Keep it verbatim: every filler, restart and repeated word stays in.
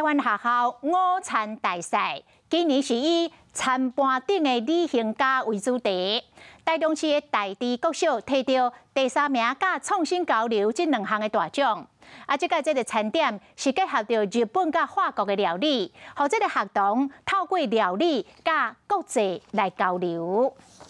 湾学校午餐大赛，今年是以餐盘顶的旅行家为主题。台中市的大地国小摕到第三名，甲创新交流这两项的大奖。啊，即个这个餐点是结合着日本甲法国的料理，互这个学童透过料理甲国际来交流。